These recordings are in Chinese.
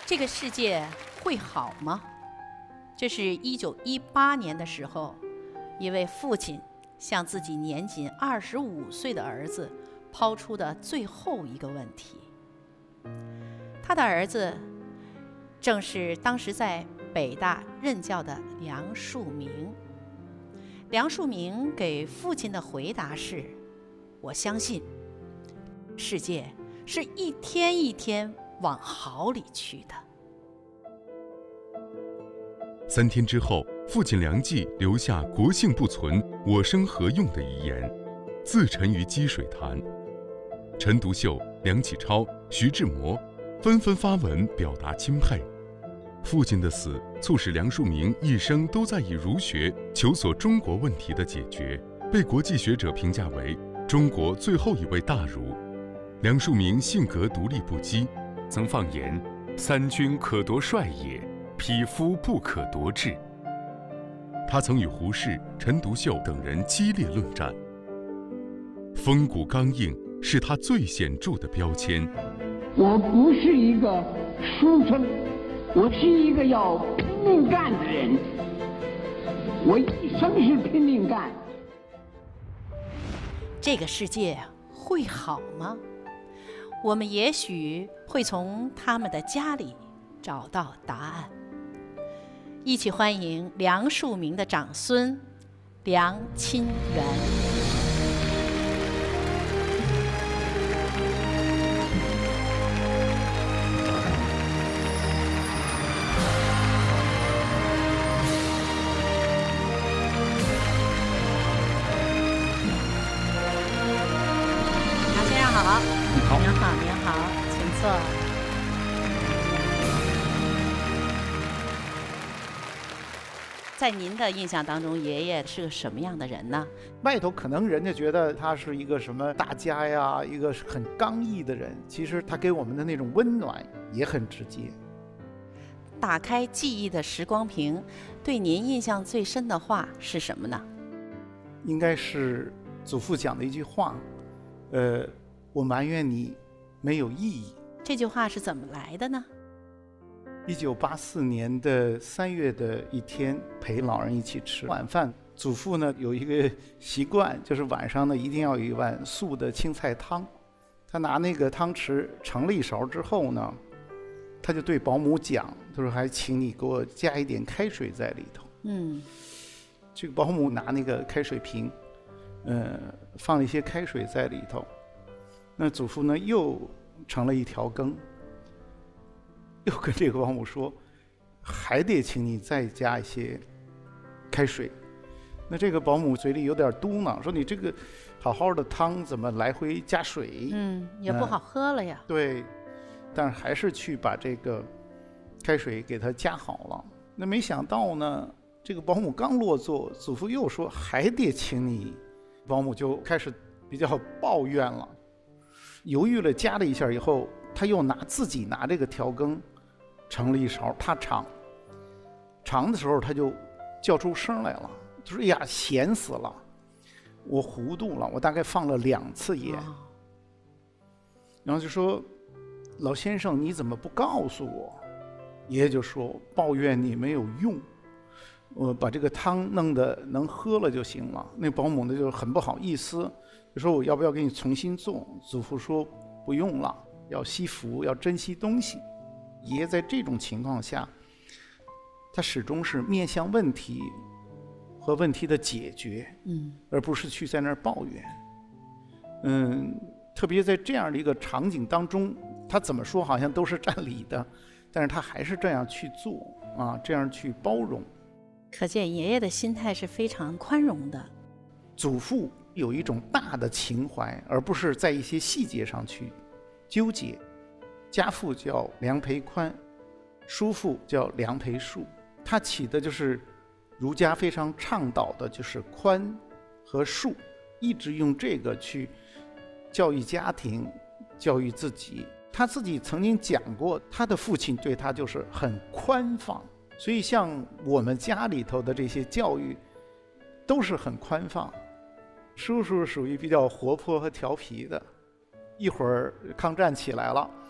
这个世界会好吗？这是1918年的时候，一位父亲向自己年仅25岁的儿子抛出的最后一个问题。他的儿子正是当时在北大任教的梁漱溟。梁漱溟给父亲的回答是：我相信世界是一天一天往好里去的。 3天之后，父亲梁冀留下“国姓不存，我生何用”的遗言，自沉于积水潭。陈独秀、梁启超、徐志摩纷纷发文表达钦佩。父亲的死促使梁漱溟一生都在以儒学求索中国问题的解决，被国际学者评价为中国最后一位大儒。梁漱溟性格独立不羁，曾放言：“三军可夺帅也，匹夫不可夺志。”他曾与胡适、陈独秀等人激烈论战。风骨刚硬是他最显著的标签。 我不是一个书生，我是一个要拼命干的人，我一生是拼命干。 这个世界会好吗？我们也许会从他们的家里找到答案。一起欢迎梁漱溟的长孙梁钦源。梁先生好。 好， 您好，您好，请坐。在您的印象当中，爷爷是个什么样的人呢？ 外头可能人家觉得他是一个什么大家呀，一个很刚毅的人，其实他给我们的那种温暖也很直接。 打开记忆的时光屏，对您印象最深的话是什么呢？ 应该是祖父讲的一句话，我埋怨你没有意义。 这句话是怎么来的呢 ？1984年的3月的一天，陪老人一起吃晚饭。祖父呢有一个习惯，就是晚上呢一定要有一碗素的青菜汤。他拿那个汤匙盛了一勺之后呢，他就对保姆讲，他说：“还请你给我加一点开水在里头。”这个保姆拿那个开水瓶，放了一些开水在里头。那祖父呢又盛了一条羹。又跟这个保姆说，还得请你再加一些开水。那这个保姆嘴里有点嘟囔，说你这个好好的汤怎么来回加水？ 也不好喝了呀。 对，但是还是去把这个开水给他加好了。那没想到呢，这个保姆刚落座，祖父又说还得请你，保姆就开始比较抱怨了。犹豫了加了一下以后，他又自己拿这个调羹盛了一勺，他尝的时候他就叫出声来了，他说：“哎呀，咸死了，我糊涂了，我大概放了2次盐。”然后就说：“老先生，你怎么不告诉我？”爷爷就说：“抱怨你没有用，我把这个汤弄得能喝了就行了。”那保姆呢就很不好意思，就说：“我要不要给你重新做？”祖父说：“不用了，要惜福，要珍惜东西。”爷爷在这种情况下，他始终是面向问题和问题的解决，而不是去在那儿抱怨。特别在这样的一个场景当中，他怎么说好像都是占理的，但是他还是这样去做啊，这样去包容。 可见爷爷的心态是非常宽容的。 祖父有一种大的情怀，而不是在一些细节上去纠结。家父叫梁培宽，叔父叫梁培树，他起的就是儒家非常倡导的，就是宽和恕，一直用这个去教育家庭，教育自己。他自己曾经讲过，他的父亲对他就是很宽放，所以像我们家里头的这些教育都是很宽放。叔叔属于比较活泼和调皮的，一会儿抗战起来了，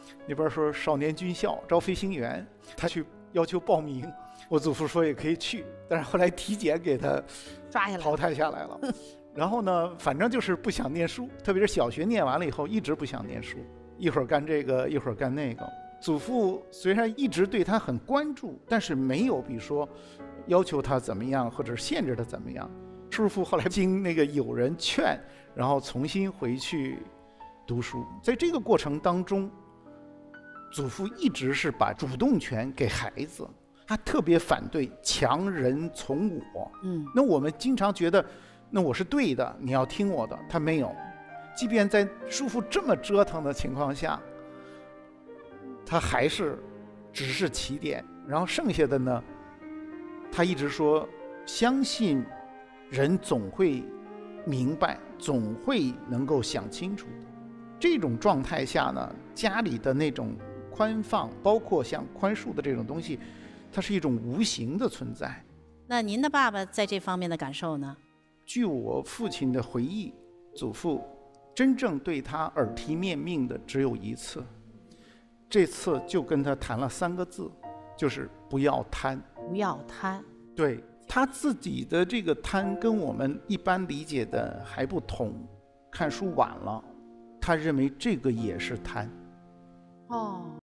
那边说少年军校招飞行员，他去要求报名，我祖父说也可以去，但是后来体检给他抓下来淘汰下来了。然后呢，反正就是不想念书，特别是小学念完了以后，一直不想念书，一会儿干这个，一会儿干那个。祖父虽然一直对他很关注，但是没有比如说要求他怎么样，或者限制他怎么样。叔父后来经那个有人劝，然后重新回去读书。在这个过程当中，祖父一直是把主动权给孩子，他特别反对强人从我。那我们经常觉得，那我是对的，你要听我的。他没有，即便在叔父这么折腾的情况下，他还是只是起点，然后剩下的呢，他一直说相信人总会明白，总会能够想清楚的。这种状态下呢，家里的那种宽放，包括像宽恕的这种东西，它是一种无形的存在。 那您的爸爸在这方面的感受呢？ 据我父亲的回忆，祖父真正对他耳提面命的只有一次，这次就跟他谈了3个字，就是不要贪。 不要贪。 对，他自己的这个贪跟我们一般理解的还不同，看书晚了，他认为这个也是贪。 哦。